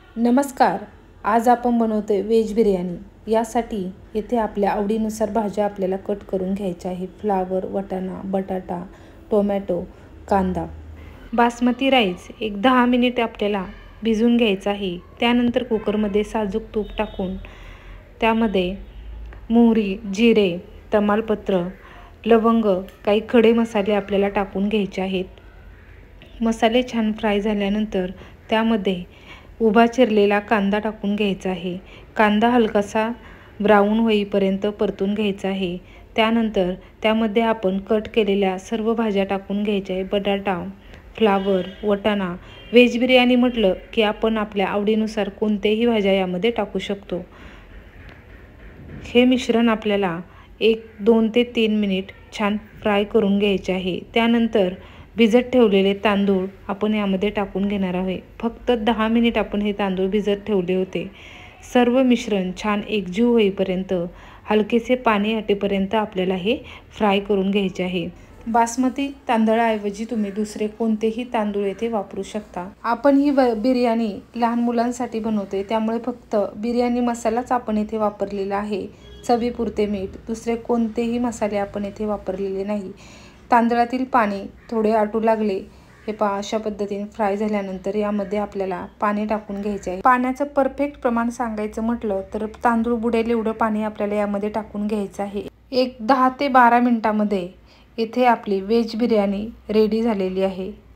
नमस्कार. आज आपण बनवतोय व्हेज बिर्याणी। यासाठी येथे आपल्या आवडीनुसार भाज्या आपल्याला कट करून घ्यायच्या आहे। फ्लावर, वाटाणा, बटाटा, टोमॅटो, कांदा। बासमती राईस एक 10 मिनिट आपल्याला भिजवून घ्यायचा आहे। त्यानंतर कुकरमध्ये साजूक तूप टाकून त्यामध्ये मोहरी, जिरे, तमालपत्र, लवंग, काही खडे मसाले आपल्याला टाकून घ्यायचे आहेत। मसाले छान फ्राय झाल्यानंतर त्यामध्ये उभा चिरलेला कांदा टाकून घ्यायचा आहे। कांदा हलकासा ब्राऊन होईपर्यंत परतून घ्यायचा आहे। त्यानंतर त्यामध्ये आपण कट केलेल्या सर्व भाज्या टाकून घ्यायच्या आहे। बटाटा, फ्लावर, वाटाणा। व्हेज बिर्याणी म्हटलं की आपण आपल्या आवडीनुसार कोणत्याही भाज्या यामध्ये टाकू शकतो। हे मिश्रण आपल्याला 2 ते 3 मिनिट छान फ्राय करून घ्यायचे आहे। त्यानंतर भिजत ठेवलेले तांदूळ आपण यामध्ये टाकून घेणार आहोत। फक्त 10 मिनिट आपण हे तांदूळ भिजत ठेवले होते। सर्व मिश्रण छान एकजीव होईपर्यंत हलकेसे पाणी आटेपर्यंत आपल्याला हे फ्राय करून घ्यायचे आहे। बासमती तांदळाऐवजी तुम्ही दुसरे कोणतेही तांदूळ येथे वापरू शकता। आपण ही बिर्याणी लहान मुलांसाठी बनवतोय, त्यामुळे फक्त बिर्याणी मसालाच आपण येथे वापरलेला आहे। चवीपुरते मीठ, दुसरे कोणतेही मसाले आपण येथे वापरलेले नाही। तांदळातील पाणी थोडे आटू लागले, हे पहा अशा पद्धतीने फ्राय झाल्यानंतर यामध्ये आपल्याला पाणी टाकून घ्यायचे आहे। पाण्याचं परफेक्ट प्रमाण सांगायचं म्हटलं तर तांदूळ बुडेल एवढं पाणी आपल्याला यामध्ये टाकून घ्यायचं आहे। 10 ते 12 मिनिटांमध्ये इथे आपली व्हेज बिर्याणी रेडी झालेली आहे।